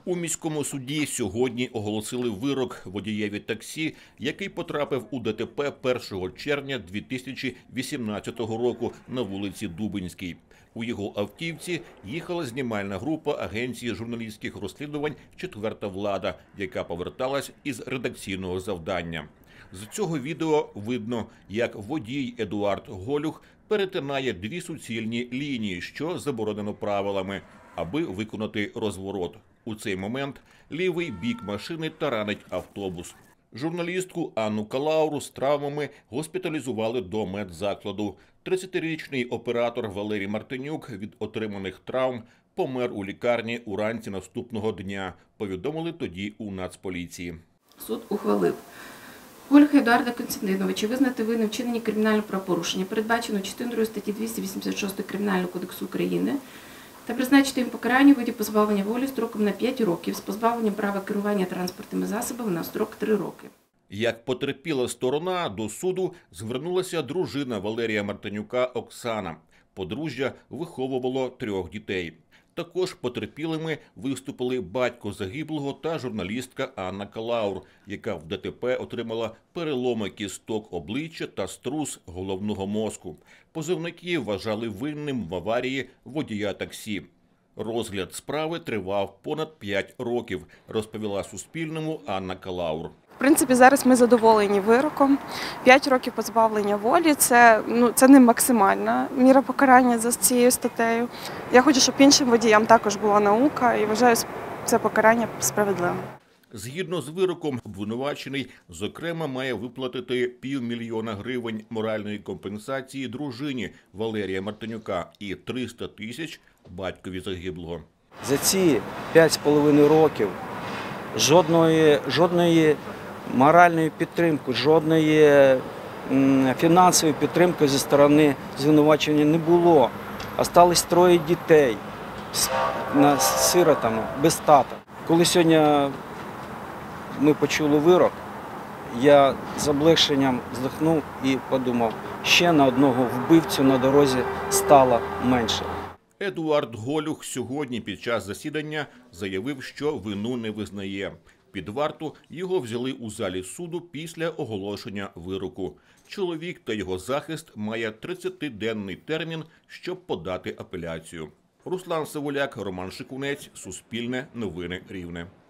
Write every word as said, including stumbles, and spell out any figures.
У міському суді сьогодні оголосили вирок водієві таксі, який потрапив у ДТП першого червня дві тисячі вісімнадцятого року на вулиці Дубинській. У його автівці їхала знімальна група агенції журналістських розслідувань «Четверта влада», яка поверталась із редакційного завдання. З цього відео видно, як водій Едуард Голюх перетинає дві суцільні лінії, що заборонено правилами, аби виконати розворот. У цей момент лівий бік машини таранить автобус. Журналістку Анну Калауру з травмами госпіталізували до медзакладу. тридцятирічний оператор Валерій Мартинюк від отриманих травм помер у лікарні уранці наступного дня, повідомили тоді у Нацполіції. Суд ухвалив Голюха Едуарда Костянтиновича визнати винним в вчиненні кримінального правопорушення, передбачено частиною другою статті двісті вісімдесят шість Кримінального кодексу України, та призначити їм покарання у виді позбавлення волі строком на п'ять років з позбавленням права керування транспортними засобами на строк три роки. Як потерпіла сторона, до суду звернулася дружина Валерія Мартинюка Оксана. Подружжя виховувало трьох дітей. Також потерпілими виступили батько загиблого та журналістка Анна Калаур, яка в ДТП отримала переломи кісток обличчя та струс головного мозку. Позивники вважали винним в аварії водія таксі. Розгляд справи тривав понад п'ять років, розповіла Суспільному Анна Калаур. В принципі, зараз ми задоволені вироком. П'ять років позбавлення волі – це, ну, це не максимальна міра покарання за цією статтею. Я хочу, щоб іншим водіям також була наука і вважаю це покарання справедливим. Згідно з вироком, обвинувачений, зокрема, має виплатити півмільйона гривень моральної компенсації дружині Валерія Мартинюка і триста тисяч батькові загиблого. За ці п'ять з половиною років жодної, жодної моральної підтримки, жодної фінансової підтримки зі сторони звинувачення не було. Осталось троє дітей з сиротами, без тата. Коли сьогодні ми почули вирок, я з облегшенням вздихнув і подумав, ще на одного вбивцю на дорозі стало менше. Едуард Голюх сьогодні під час засідання заявив, що вину не визнає. Під варту його взяли у залі суду після оголошення вироку. Чоловік та його захист має тридцятиденний термін, щоб подати апеляцію. Руслан Савуляк, Роман Шикунець, Суспільне, Новини Рівне.